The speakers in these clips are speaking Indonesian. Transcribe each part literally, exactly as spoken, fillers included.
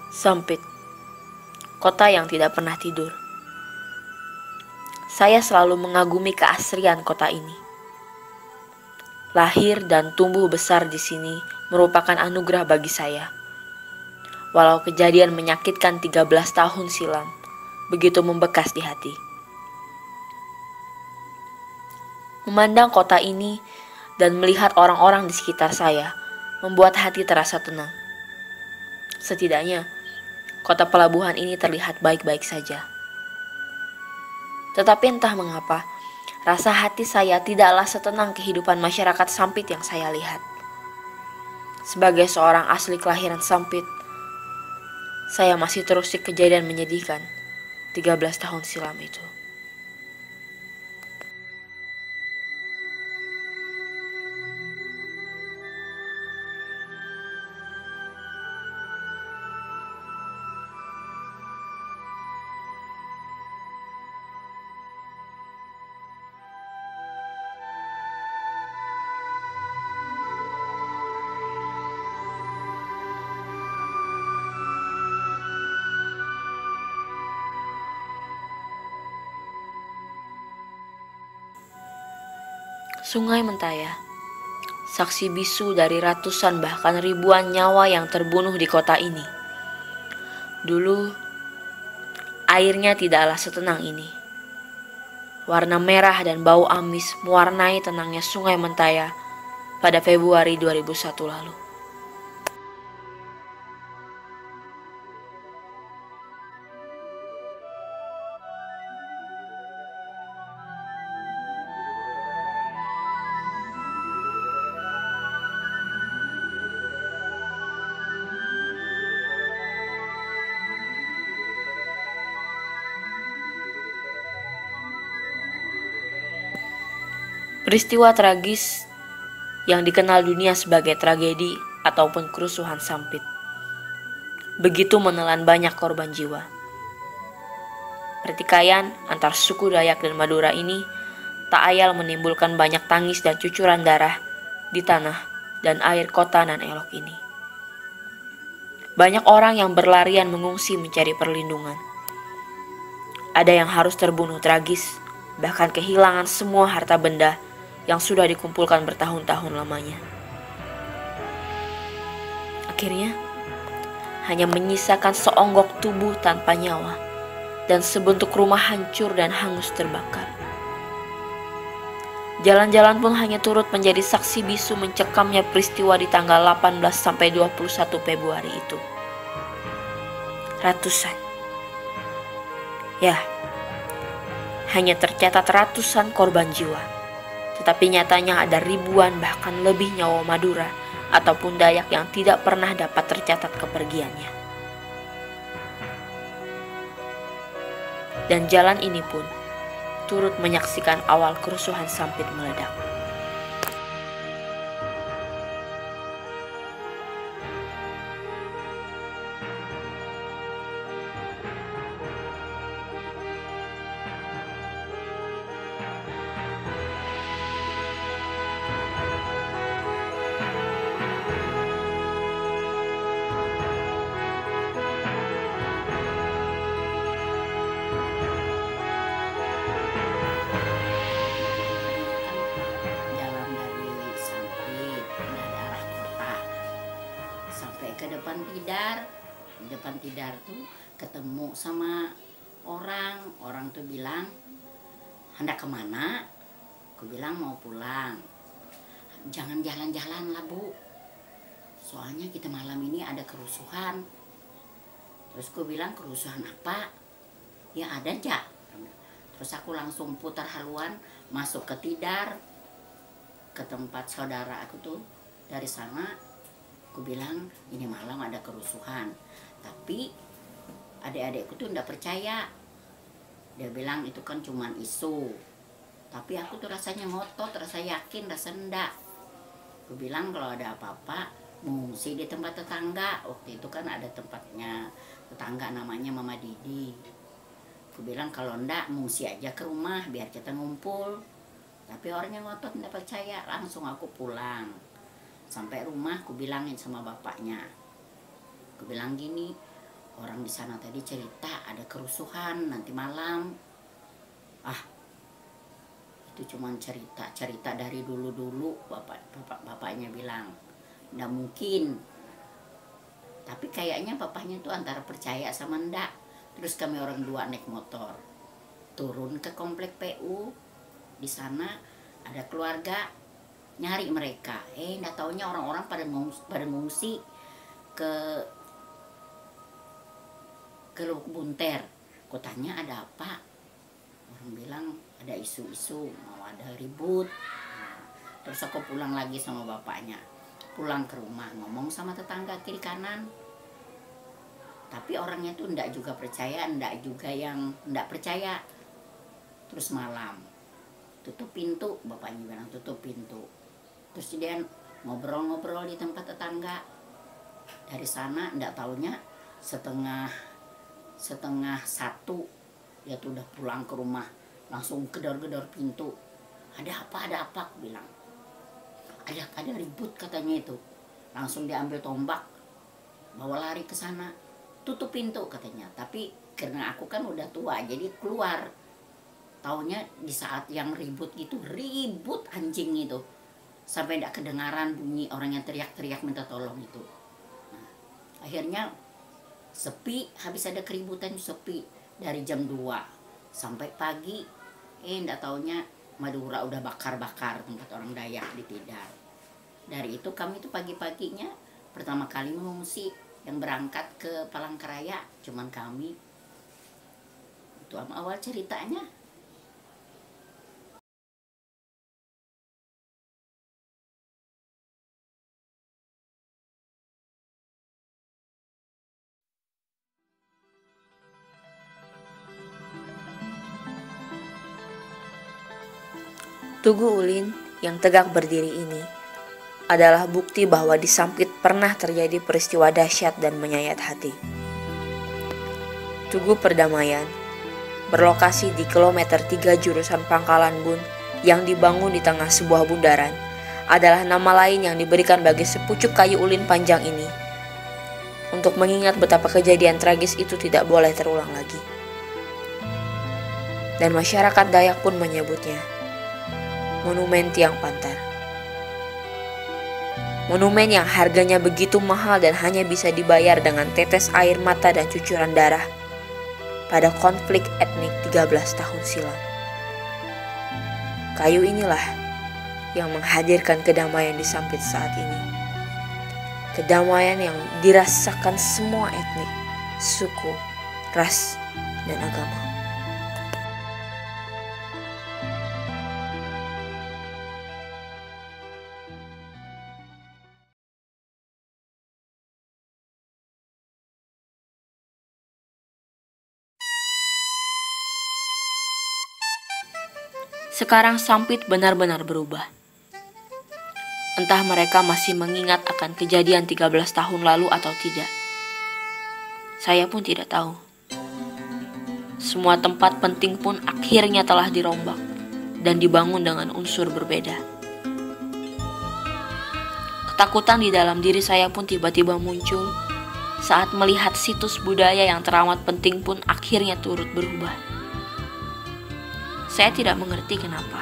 Sampit, kota yang tidak pernah tidur. Saya selalu mengagumi keasrian kota ini. Lahir dan tumbuh besar di sini merupakan anugerah bagi saya. Walau kejadian menyakitkan tiga belas tahun silam, begitu membekas di hati. Memandang kota ini dan melihat orang-orang di sekitar saya membuat hati terasa tenang. Setidaknya, kota pelabuhan ini terlihat baik-baik saja. Tetapi entah mengapa, rasa hati saya tidaklah setenang kehidupan masyarakat Sampit yang saya lihat. Sebagai seorang asli kelahiran Sampit, saya masih terusik kejadian menyedihkan tiga belas tahun silam itu. Sungai Mentaya, saksi bisu dari ratusan bahkan ribuan nyawa yang terbunuh di kota ini. Dulu, airnya tidaklah setenang ini. Warna merah dan bau amis mewarnai tenangnya Sungai Mentaya pada Februari dua ribu satu lalu. Peristiwa tragis yang dikenal dunia sebagai tragedi ataupun kerusuhan Sampit begitu menelan banyak korban jiwa. Pertikaian antar suku Dayak dan Madura ini tak ayal menimbulkan banyak tangis dan cucuran darah di tanah dan air kota nan elok ini. Banyak orang yang berlarian mengungsi mencari perlindungan. Ada yang harus terbunuh tragis, bahkan kehilangan semua harta benda yang sudah dikumpulkan bertahun-tahun lamanya. Akhirnya, hanya menyisakan seonggok tubuh tanpa nyawa dan sebentuk rumah hancur dan hangus terbakar. Jalan-jalan pun hanya turut menjadi saksi bisu mencekamnya peristiwa di tanggal delapan belas sampai dua puluh satu Februari itu. Ratusan. Ya, hanya tercatat ratusan korban jiwa. Tetapi nyatanya ada ribuan bahkan lebih nyawa Madura ataupun Dayak yang tidak pernah dapat tercatat kepergiannya. Dan jalan ini pun turut menyaksikan awal kerusuhan Sampit meledak. Ke depan Tidar, di depan Tidar tuh ketemu sama orang, orang tuh bilang hendak kemana? Aku bilang mau pulang. Jangan jalan-jalan lah bu, soalnya kita malam ini ada kerusuhan. Terus aku bilang kerusuhan apa? Ya ada aja. Terus aku langsung putar haluan masuk ke Tidar, ke tempat saudara aku tuh. Dari sana aku bilang ini malam ada kerusuhan, tapi adik-adikku tuh nggak percaya. Dia bilang itu kan cuman isu, tapi aku tuh rasanya ngotot, rasa yakin, rasa enggak. Aku bilang kalau ada apa-apa mengungsi di tempat tetangga. Waktu itu kan ada tempatnya tetangga namanya Mama Didi. Aku bilang kalau enggak mengungsi aja ke rumah biar kita ngumpul. Tapi orangnya ngotot nggak percaya, langsung aku pulang. Sampai rumah aku bilangin sama bapaknya, aku bilang gini, orang di sana tadi cerita ada kerusuhan nanti malam. Ah, itu cuman cerita cerita dari dulu dulu bapak bapak bapaknya bilang nggak mungkin. Tapi kayaknya bapaknya tuh antara percaya sama ndak. Terus kami orang dua naik motor turun ke komplek P U. Di sana ada keluarga nyari mereka. Eh, nggak taunya orang-orang pada ngungsi, pada ngungsi ke ke Lubuk Bunter. Kotanya ada apa? Orang bilang ada isu-isu mau ada ribut. Nah, terus aku pulang lagi sama bapaknya, pulang ke rumah ngomong sama tetangga kiri kanan. Tapi orangnya tuh ndak juga percaya, ndak juga yang ndak percaya. Terus malam tutup pintu, bapaknya bilang tutup pintu. Terus dia ngobrol-ngobrol di tempat tetangga. Dari sana ndak taunya setengah setengah satu dia tuh udah pulang ke rumah, langsung gedor-gedor pintu. Ada apa, ada apa, aku bilang. Ada ada ribut katanya itu. Langsung diambil tombak, bawa lari ke sana, tutup pintu katanya. Tapi karena aku kan udah tua, jadi keluar. Taunya di saat yang ribut gitu, ribut anjing itu. Sampai tidak kedengaran bunyi orang yang teriak-teriak minta tolong itu. Nah, akhirnya sepi, habis ada keributan sepi. Dari jam dua sampai pagi, eh ndak taunya Madura udah bakar-bakar tempat orang Dayak di Tidar. Dari itu kami tuh pagi-paginya pertama kali mengungsi, yang berangkat ke Palangkaraya cuman kami. Itu awal ceritanya. Tugu Ulin yang tegak berdiri ini adalah bukti bahwa di Sampit pernah terjadi peristiwa dahsyat dan menyayat hati. Tugu Perdamaian berlokasi di kilometer tiga jurusan Pangkalan Bun yang dibangun di tengah sebuah bundaran adalah nama lain yang diberikan bagi sepucuk kayu ulin panjang ini untuk mengingat betapa kejadian tragis itu tidak boleh terulang lagi. Dan masyarakat Dayak pun menyebutnya Monumen Tiang Pantar. Monumen yang harganya begitu mahal dan hanya bisa dibayar dengan tetes air mata dan cucuran darah pada konflik etnik tiga belas tahun silam. Kayu inilah yang menghadirkan kedamaian di Sampit saat ini. Kedamaian yang dirasakan semua etnik, suku, ras, dan agama. Sekarang Sampit benar-benar berubah. Entah mereka masih mengingat akan kejadian tiga belas tahun lalu atau tidak. Saya pun tidak tahu. Semua tempat penting pun akhirnya telah dirombak dan dibangun dengan unsur berbeda. Ketakutan di dalam diri saya pun tiba-tiba muncul saat melihat situs budaya yang teramat penting pun akhirnya turut berubah. Saya tidak mengerti kenapa.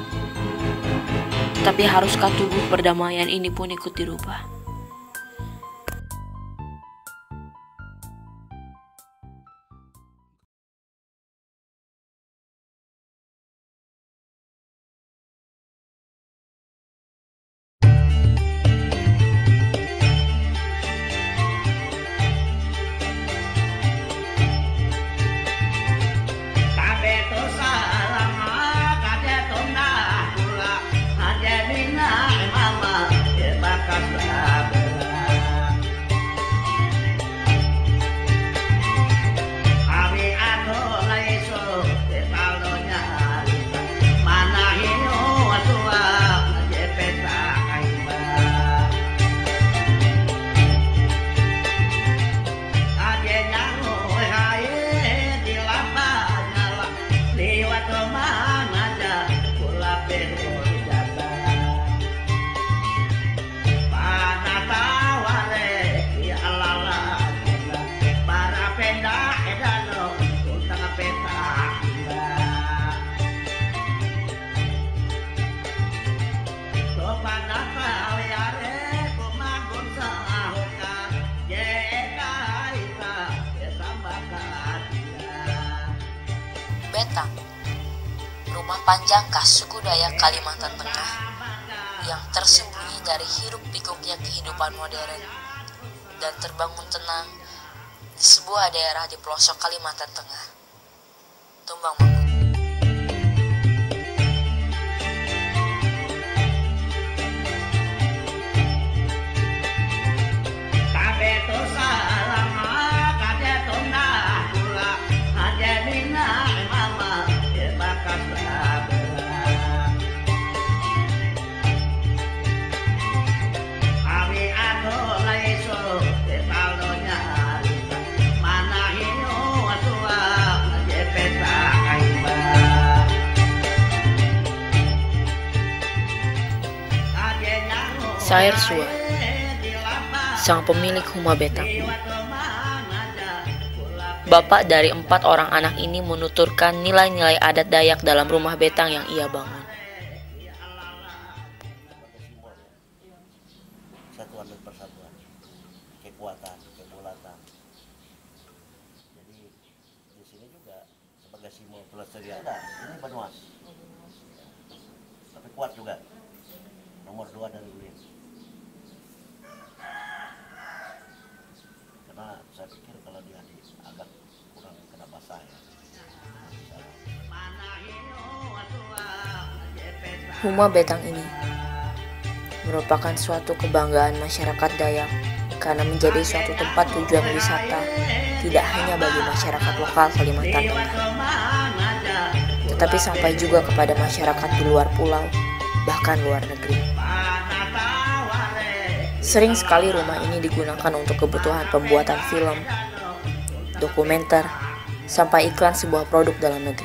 Tapi haruskah Tugu Perdamaian ini pun ikut dirubah? Mama, panjangkah suku Dayak Kalimantan Tengah yang tersembunyi dari hiruk-pikuknya kehidupan modern dan terbangun tenang di sebuah daerah di pelosok Kalimantan Tengah. Tumbang Manggu. Sayer Suar, sang pemilik Huma Betang. Bapak dari empat orang anak ini menuturkan nilai-nilai adat Dayak dalam rumah betang yang ia bangun. Satuan dan persatuan, kekuatan, kebulatan. Jadi di sini juga sebagai simbol pelestarian ada. Ini Banyumas, tapi kuat juga. Nomor dua dari Ulin. Karena saya pikir kalau dia di agak kurang kena basah ya. Huma Betang ini merupakan suatu kebanggaan masyarakat Dayak karena menjadi suatu tempat tujuan wisata tidak hanya bagi masyarakat lokal Kalimantan Tengah, tetapi sampai juga kepada masyarakat di luar pulau, bahkan luar negeri. Sering sekali rumah ini digunakan untuk kebutuhan pembuatan film, dokumenter, sampai iklan sebuah produk dalam negeri.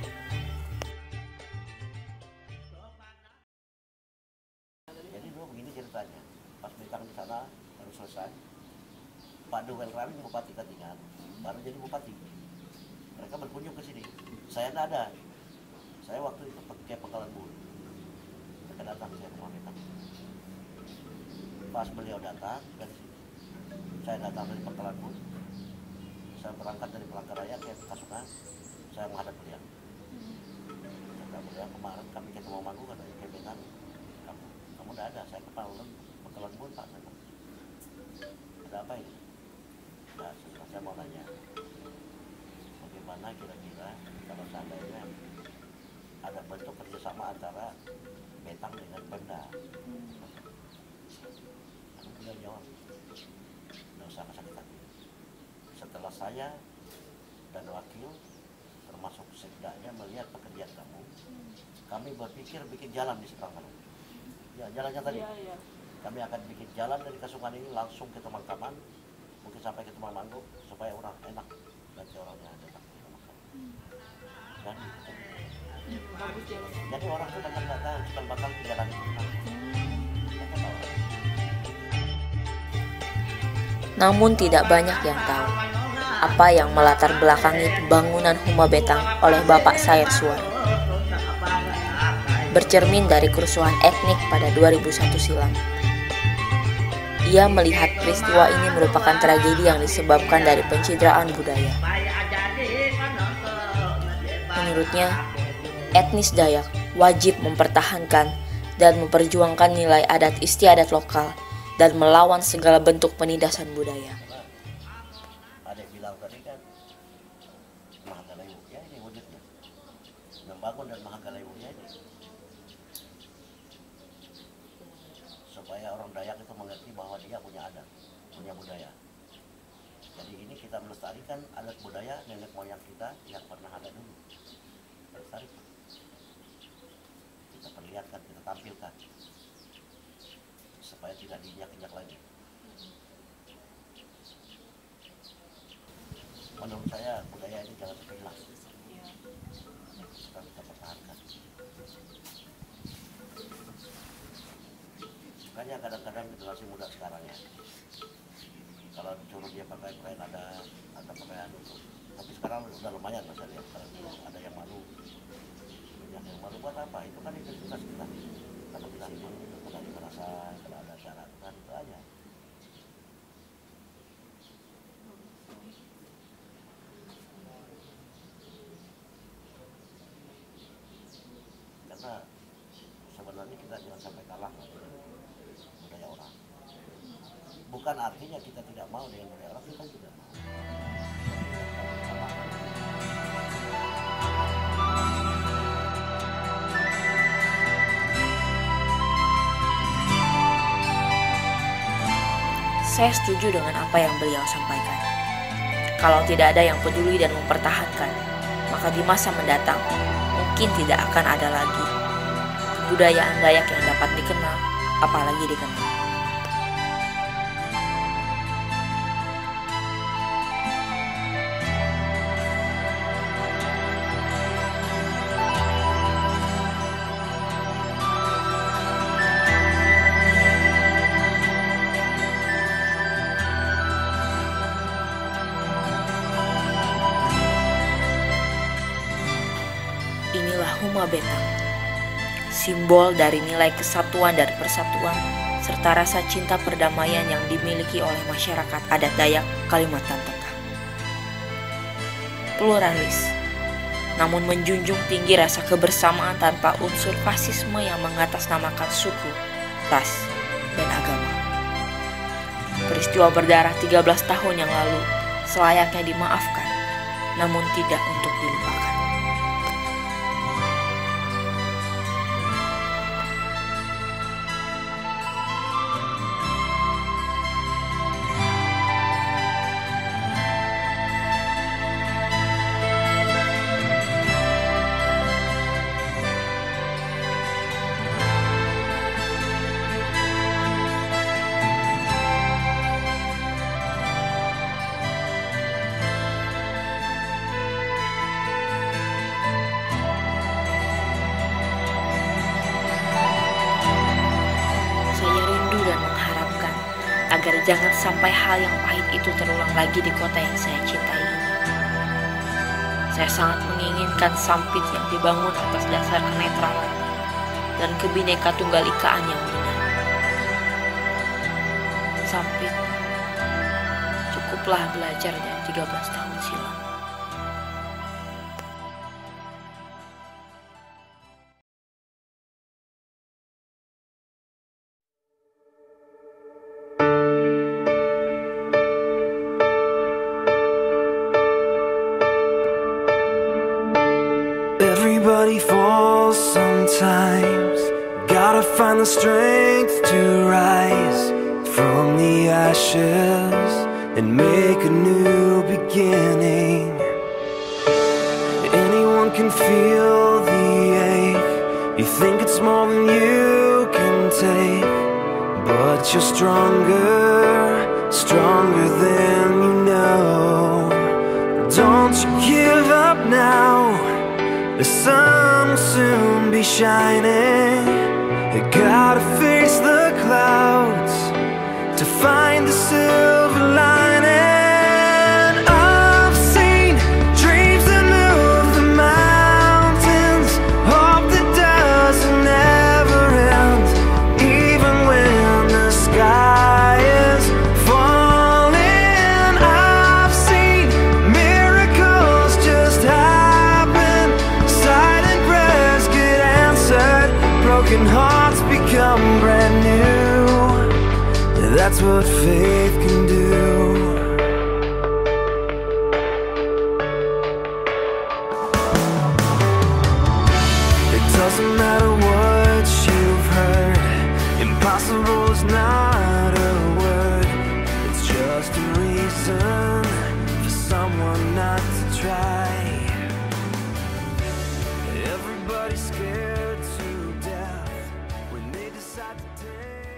Jadi dulu begini ceritanya, pas Betang di sana baru selesai, Pak Duwel Rawi Bupati Katingan baru jadi bupati. Mereka berkunjung ke sini, saya tidak ada. Saya waktu itu pakai Pangkalan Bulu. Mereka datang saya ke rumah Betang. Pas beliau datang dari sini, saya datang dari Pangkalan Bulu. Saya berangkat dari Palangkaraya ke Kasukan, saya menghadap beliau. Kata beliau, kemarin kami ketemu Manggu katanya ke Betang. Kamu, kamu tidak ada, saya ke Pangkalan Bulu Pak. Ada apa ini? Nah, saya mau nanya, bagaimana kira-kira kalau seandainya ada bentuk kerjasama antara Betang dengan Pemda? Kamu beliau jawab, tidak usah sakit hati. Setelah saya dan wakil, termasuk sekdanya melihat pekerjaan kamu, kami berpikir bikin jalan di seberang sana. Ya, jalannya tadi. Ya, ya. Kami akan bikin jalan dari Kasungan ini langsung ke Temangkaman, mungkin sampai ke Temangmanggo, supaya orang enak nanti orangnya datang ke Temangkaman. Dan bagus jalan. Jadi orang tuh banyak datang, cikal bakal ke jalan itu. Namun tidak banyak yang tahu apa yang melatar belakangi pembangunan Huma Betang oleh Bapak Sayer Suar. Bercermin dari kerusuhan etnik pada dua ribu satu silam. Ia melihat peristiwa ini merupakan tragedi yang disebabkan dari pencitraan budaya. Menurutnya, etnis Dayak wajib mempertahankan dan memperjuangkan nilai adat istiadat lokal dan melawan segala bentuk penindasan budaya. Ada yang bilang tadi kan, Mahagalayu, ya ini wujudnya. Membangun dan Mahagalayunya ini. Supaya orang Dayak itu mengerti bahwa dia punya adat, punya budaya. Jadi ini kita melestarikan adat budaya nenek moyang kita yang pernah ada dulu. Melestarikan. Kita perlihatkan, kita tampilkan. Supaya tidak diinjak-injak lagi. Menurut saya budaya ini jangan sampai hilang. Kita kita pertahankan. Makanya kadang-kadang generasi muda sekarang ya, kalau disuruh dia pakai kain ada, ada pakaian itu. Tapi sekarang udah lumayan mas lihat, ada yang malu, banyak yang malu buat apa? Itu kan identitas kita. Kalau kita malu, kalau ada merasa, kalau ada syarat, kan itu aja. kita jangan sampai kalah dengan budaya orang. Bukan artinya kita tidak mau dengan budaya orang, kita juga mau. Saya setuju dengan apa yang beliau sampaikan. Kalau tidak ada yang peduli dan mempertahankan, maka di masa mendatang mungkin tidak akan ada lagi kebudayaan Dayak yang dapat dikenal, apalagi dikenal. Inilah Huma Betang, simbol dari nilai kesatuan dan persatuan, serta rasa cinta perdamaian yang dimiliki oleh masyarakat adat Dayak Kalimantan Tengah. Pluralis, namun menjunjung tinggi rasa kebersamaan tanpa unsur fasisme yang mengatasnamakan suku, ras, dan agama. Peristiwa berdarah tiga belas tahun yang lalu selayaknya dimaafkan, namun tidak untuk dilupakan. Agar jangan sampai hal yang pahit itu terulang lagi di kota yang saya cintai ini. Saya sangat menginginkan Sampit yang dibangun atas dasar kenetralan dan kebineka tunggal ikaan yang benar. Sampit, cukuplah belajar dari tiga belas tahun silam. Everybody falls sometimes. Gotta find the strength to rise from the ashes and make a new beginning. Anyone can feel the ache. You think it's more than you can take, but you're stronger, stronger than you know. Don't you give up now. The sun will soon be shining. You gotta face the clouds to find the silver lining. I've seen dreams that move the mountains, hope that doesn't ever end, even when the sky is falling. I've seen miracles just happen, silent prayers get answered, broken hearts become brand new. That's what faith can do. It doesn't matter what you've heard, impossible is not a word. It's just a reason for someone not to try. Everybody's scared to death when they decide to take